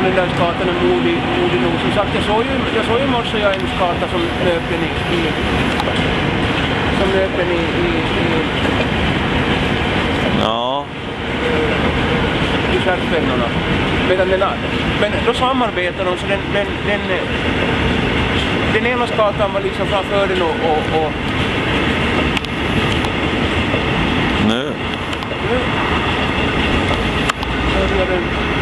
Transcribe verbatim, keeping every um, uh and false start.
Lundensgatan är modig, modig nog. Som sagt, jag såg ju, jag såg ju morse jag en skata som löpte i, i som löpte i, i, i ja. i skärpspengarna. Medan den, men då samarbetar de, så den, den, den, den ena skatan var liksom framför den och, och, och nu. nu. Så gör den